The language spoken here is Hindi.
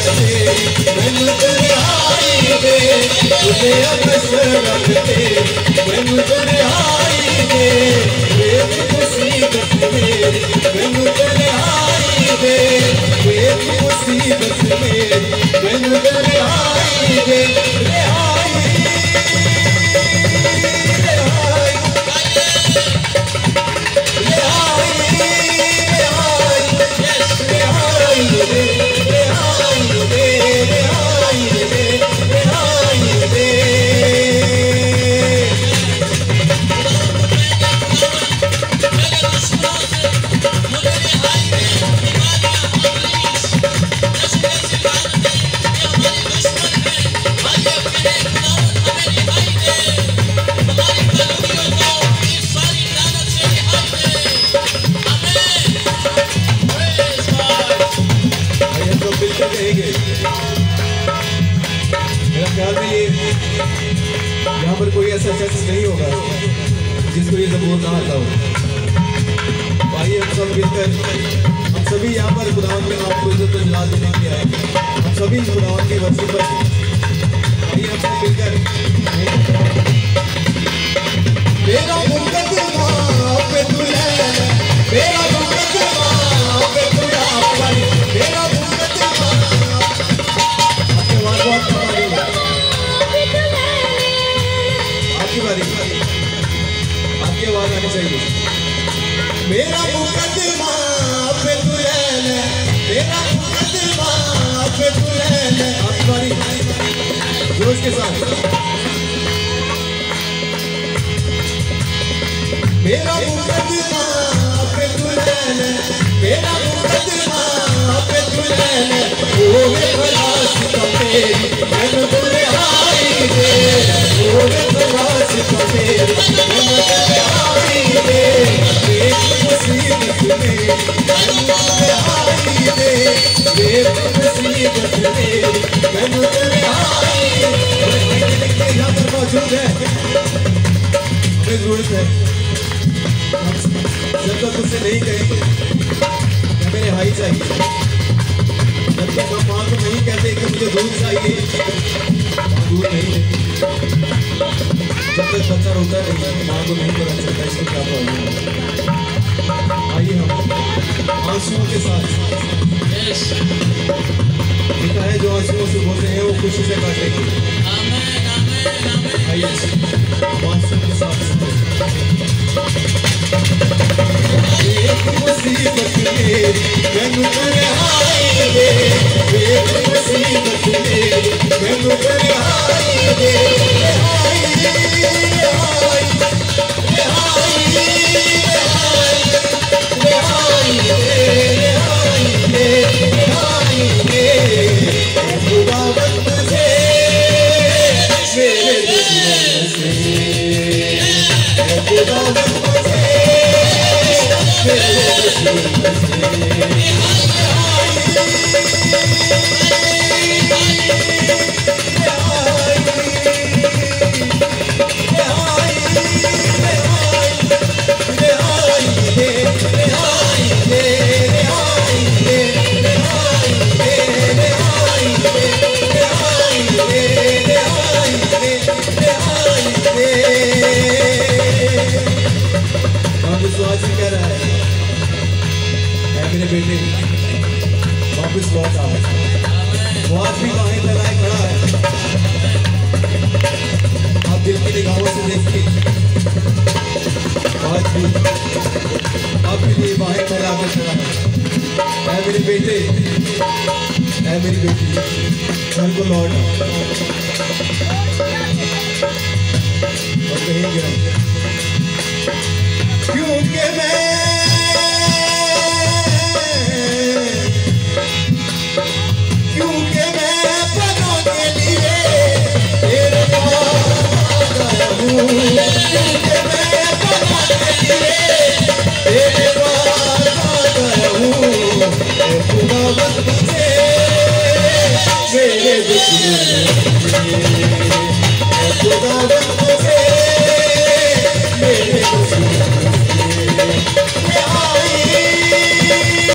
मैनू तन्हाई दे तुझे अकसरत तेरी मैनू तन्हाई दे बेच मुसीबत मेरी मैनू तन्हाई दे बेच मुसीबत मेरी मैनू तन्हाई दे मेरा ख्याल में ये यहाँ पर कोई ऐसा शख्स नहीं होगा जिसको ये ज़बूर ना आता हो। भाई हम सब मिलकर हम सभी यहाँ पर खुदावन के नाम को इज्जत और जलाल देने के आए हम सभी खुदावन के वर्षी पर भाई हम सब मिलकर मेरा मुकद्दमा पे दुल्हन मेरा मुकद्दमा पे दुल्हन मेरा आपकी आवाज आनी चाहिए। मेरा मुकद्दमा पे दुल्हन मेरा मुकद्दमा पे दुल्हन आपकी बारी जोश के साथ। मेरा मुकद्दमा पे दुल्हन मेरा मुकद्दमा पे दुल्हन वो खलास का तेरी मैनू तन्हाई दे वो खलास का तेरी मैनू तन्हाई दे बेच मुसीबत मेरी मैनू तन्हाई दे बेच मुसीबत मेरी मैनू तन्हाई दे। यहाँ पर मौजूद है हमें जरूरत है जब तक उससे नहीं कहेंगे मेरे भाई चाहिए जब तक हम माँ को नहीं कहते कि मुझे दूध चाहिए दूध नहीं देती जब तक बच्चा रोता नहीं माँ को नहीं पता चलता इसको क्या प्रॉब्लम। आइए हम आंसुओं के साथ लिखा है जो आंसुओं से बोलते हैं वो खुशी से काटेंगे। आइए आंसुओं के साथ मुसीबत मेरी मैनू तन्हाई दे बेच मुसीबत मेरी मैनू तन्हाई दे बेटे वापस लौट आए वो आज भी बाहें फैलाए खड़ा है। आप दिल की निगाहों से देखिए आज भी आपके लिए बाहें फैला कर खड़ा है। मेरे बेटे है मेरी बेटी घर को लौट और कहेंगे क्योंकि मैं मेरे